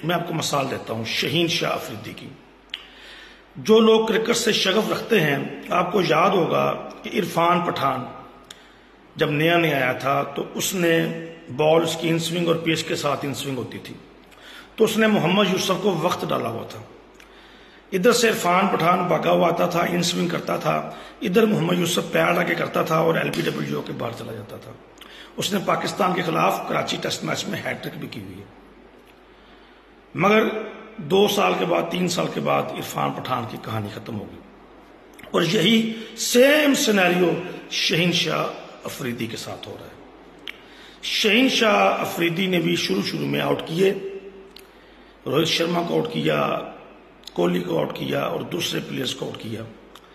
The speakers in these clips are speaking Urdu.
میں آپ کو مثال دیتا ہوں شہین شاہ افریدی کی. جو لوگ کرکٹ سے شغف رکھتے ہیں آپ کو یاد ہوگا کہ عرفان پٹھان جب نیا آیا تھا تو اس نے بال اس کی ان سوئنگ اور پیچ کے ساتھ ان سوئنگ ہوتی تھی تو اس نے محمد یوسف کو وقت ڈالا ہوا تھا. ادھر سے عرفان پٹھان بھاگا ہوا آتا تھا، ان سوئنگ کرتا تھا، ادھر محمد یوسف پیر آ کے کرتا تھا اور LBW کے باہر چلا جاتا تھا. اس نے پاکستان کے خلاف کراچی ٹیسٹ میچ میں ہیٹ ٹرک بھی کی ہوئی ہے. مگر 2 سال کے بعد 3 سال کے بعد عرفان پٹھان کی کہانی ختم ہو گئی اور یہی سیم سینیریو شہین شاہ افریدی کے ساتھ ہو رہا ہے. شہین شاہ افریدی نے بھی شروع میں آؤٹ کیے، روہت شرما کو آؤٹ کیا، کوہلی کو آؤٹ کیا اور دوسرے پلیئرز کو آؤٹ کیا.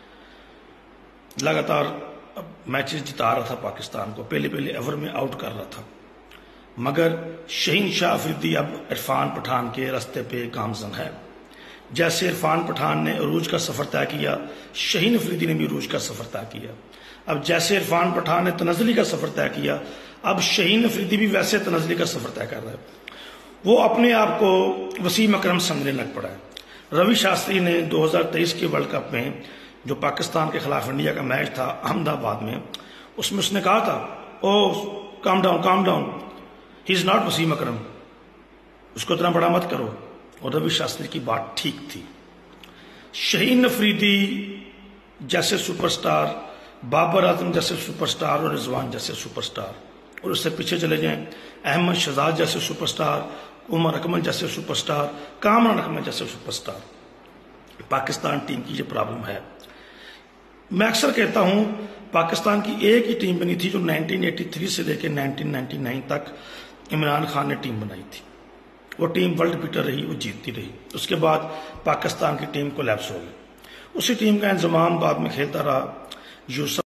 لگاتار میچز جتا رہا تھا پاکستان کو، پہلے اوور میں آؤٹ کر رہا تھا. مگر شہین شاہ افریدی اب عرفان پٹھان کے راستے پہ گامزن ہے. جیسے عرفان پٹھان نے عروج کا سفر طے کیا، شہین افریدی نے بھی عروج کا سفر طے کیا. اب جیسے عرفان پٹھان نے تنزلی کا سفر طے کیا، اب شہین افریدی بھی ویسے تنزلی کا سفر طے کر رہا ہے. وہ اپنے آپ کو وسیم اکرم سمجھنے لگ پڑا ہے. روی شاستری نے 2023 کے ورلڈ کپ میں جو پاکستان کے خلاف انڈیا کا میچ تھا احمد آباد میں، اس میں اس نے کہا تھا oh calm down he is not Wasim Akram, اس کو اتنا بڑا مت کرو. اور روی شاستری کی بات ٹھیک تھی. شہین افریدی جیسے سپر سٹار، بابر اعظم جیسے سپر سٹار اور رضوان جیسے سپر سٹار، اور اس سے پیچھے چلے جائیں احمد شہزاد جیسے سپر سٹار، عمر اکمل جیسے سپر سٹار، کامران اکمل جیسے سپر سٹار. پاکستان ٹیم کی یہ پرابلم ہے. میں اکثر کہتا ہوں پاکستان کی ایک ہی ٹیم بنی تھی جو 1983 سے لے کے 1999 تک عمران خان نے ٹیم بنائی تھی. وہ ٹیم ورلڈ بیٹر رہی، وہ جیتتی رہی. اس کے بعد پاکستان کی ٹیم کولیپس ہو گئی. اسی ٹیم کا انضمام بعد میں کھیلتا رہا یوسف